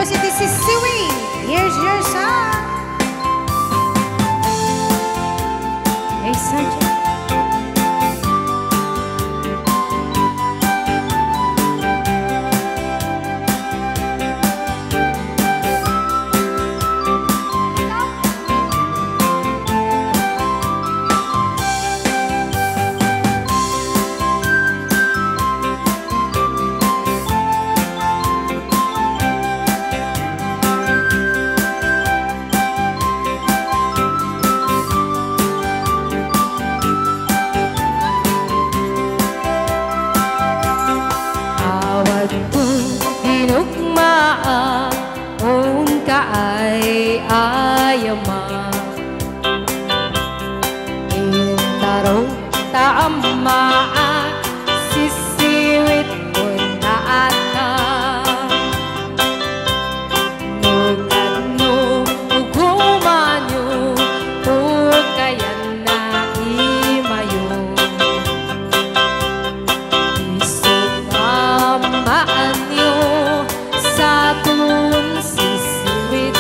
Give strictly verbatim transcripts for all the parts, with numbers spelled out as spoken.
Quezon City, si Siwi. Here's your song. Hey, Sanjay. Ay ayama intaro taamaan sisiwit ko na ata nugano ugumanyo tukayan na imayo isumamaan nyo sa tun sisiwit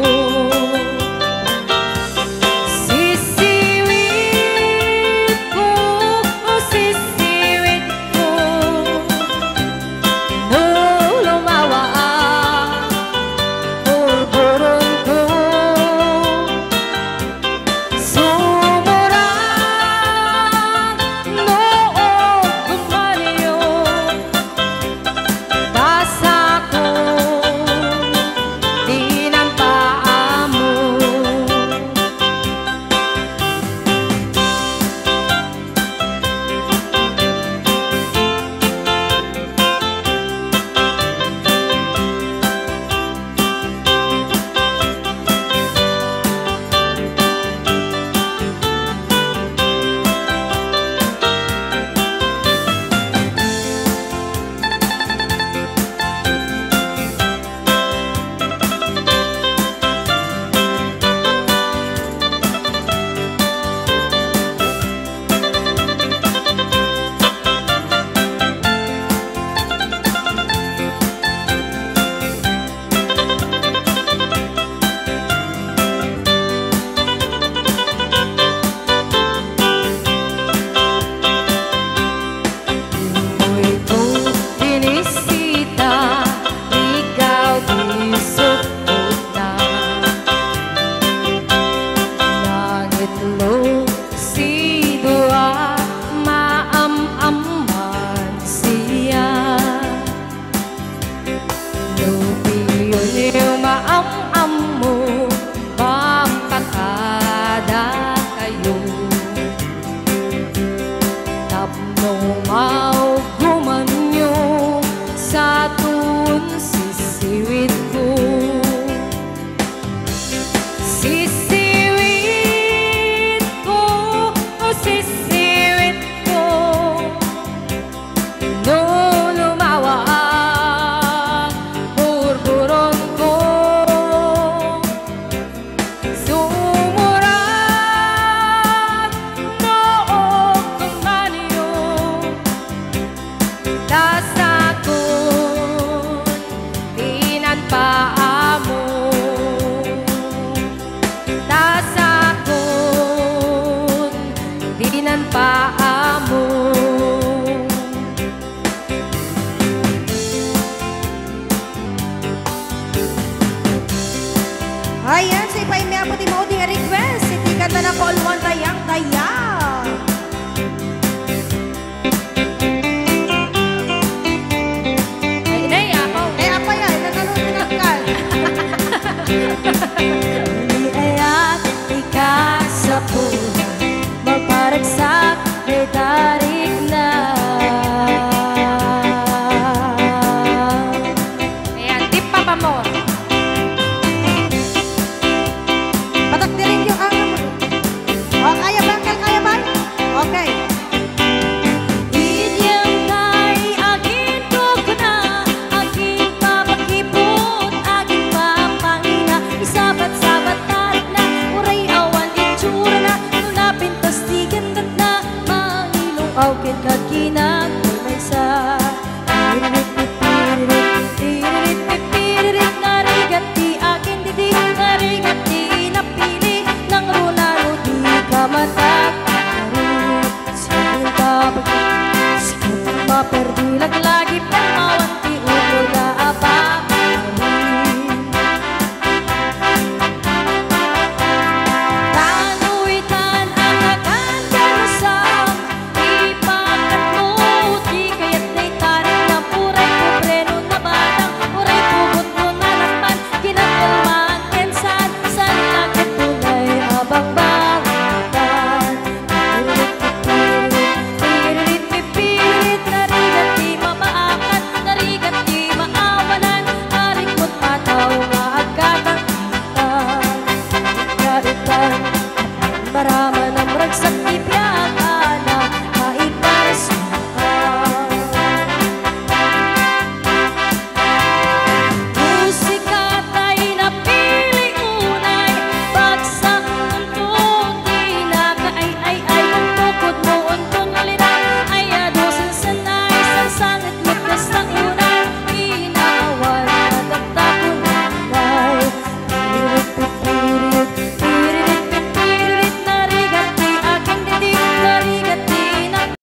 Ayan, sa ipaimya po di mo di request. Iti kanta na po alwan tayang-tayang. Ay, inay, ako. Eh, apa yan? Nananong tinakal. Hindi ayat ika sa puno magparagsak may tarik na. Ayan, tip pa pa mo. Patak din yung ang... O, kaya bangkal kayo. paperdi lagi-lagi